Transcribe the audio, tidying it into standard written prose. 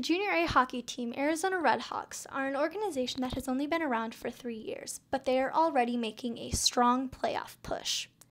Junior A hockey team Arizona Redhawks are an organization that has only been around for 3 years, but they are already making a strong playoff push.